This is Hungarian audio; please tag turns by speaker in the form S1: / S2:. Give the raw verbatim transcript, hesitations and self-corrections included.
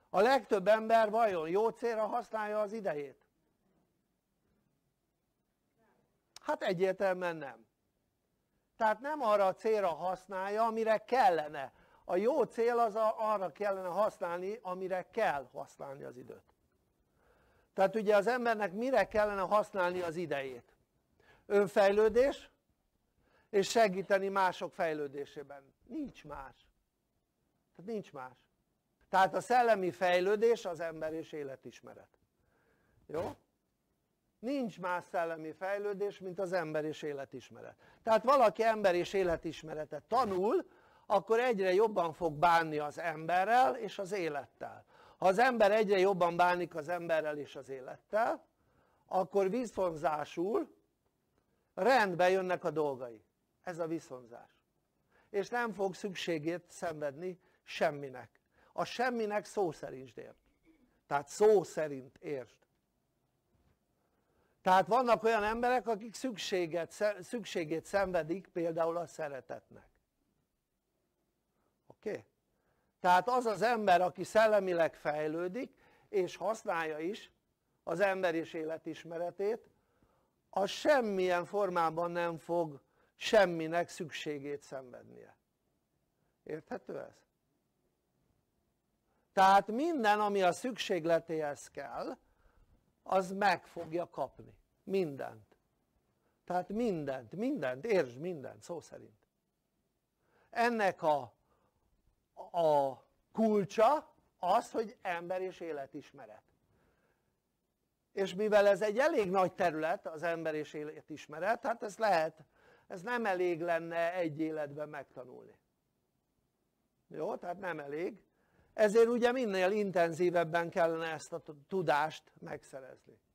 S1: A legtöbb ember vajon jó célra használja az idejét? Hát egyértelműen nem. Tehát nem arra a célra használja, amire kellene. A jó cél az a, arra kellene használni, amire kell használni az időt. Tehát ugye az embernek mire kellene használni az idejét? Önfejlődés és segíteni mások fejlődésében. Nincs más. Tehát nincs más. Tehát a szellemi fejlődés az ember és életismeret. Jó? Nincs más szellemi fejlődés, mint az ember és életismeret. Tehát valaki ember és életismeretet tanul, akkor egyre jobban fog bánni az emberrel és az élettel. Ha az ember egyre jobban bánik az emberrel és az élettel, akkor viszonzásul rendbe jönnek a dolgai. Ez a viszonzás. És nem fog szükségét szenvedni semminek. A semminek szó szerint értsd. Tehát szó szerint értsd. Tehát vannak olyan emberek, akik szükséget, szükségét szenvedik például a szeretetnek. Oké? Okay? Tehát az az ember, aki szellemileg fejlődik és használja is az ember és életismeretét, az semmilyen formában nem fog semminek szükségét szenvednie. Érthető ez? Tehát minden, ami a szükségletéhez kell, az meg fogja kapni. Mindent. Tehát mindent, mindent, értsd, mindent, szó szerint. Ennek a, a kulcsa az, hogy ember és életismeret. És mivel ez egy elég nagy terület, az ember és életismeret, hát ez lehet, ez nem elég lenne egy életben megtanulni. Jó? Tehát nem elég. Ezért ugye minél intenzívebben kellene ezt a tudást megszerezni.